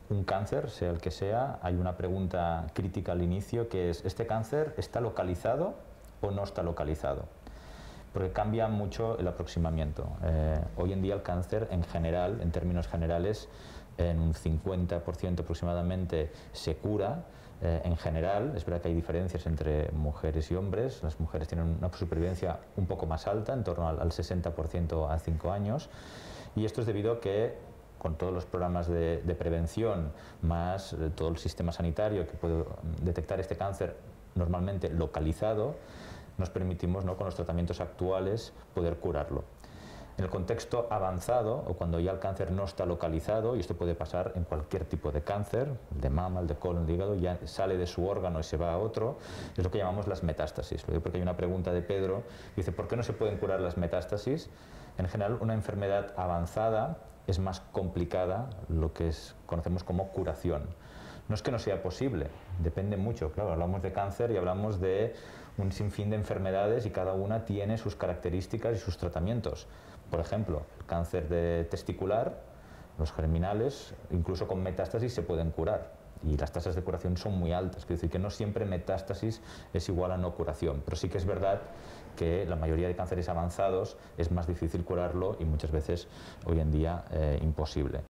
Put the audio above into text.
un cáncer, sea el que sea, hay una pregunta crítica al inicio que es, ¿este cáncer está localizado o no está localizado? Porque cambia mucho el aproximamiento. Hoy en día el cáncer en general, en términos generales, en un 50% aproximadamente se cura. En general, es verdad que hay diferencias entre mujeres y hombres. Las mujeres tienen una supervivencia un poco más alta, en torno al 60% a 5 años. Y esto es debido a que con todos los programas de prevención, más todo el sistema sanitario que puede detectar este cáncer normalmente localizado, nos permitimos, ¿no?, con los tratamientos actuales poder curarlo. En el contexto avanzado, o cuando ya el cáncer no está localizado, y esto puede pasar en cualquier tipo de cáncer, el de mama, el de colon, el de hígado, ya sale de su órgano y se va a otro, es lo que llamamos las metástasis. Lo digo porque hay una pregunta de Pedro, que dice, ¿por qué no se pueden curar las metástasis? En general, una enfermedad avanzada es más complicada, lo que conocemos como curación. No es que no sea posible, depende mucho. Claro, hablamos de cáncer y hablamos de un sinfín de enfermedades y cada una tiene sus características y sus tratamientos. Por ejemplo, el cáncer de testicular, los germinales, incluso con metástasis se pueden curar y las tasas de curación son muy altas. Quiere decir que no siempre metástasis es igual a no curación, pero sí que es verdad que la mayoría de cánceres avanzados es más difícil curarlo y muchas veces hoy en día imposible.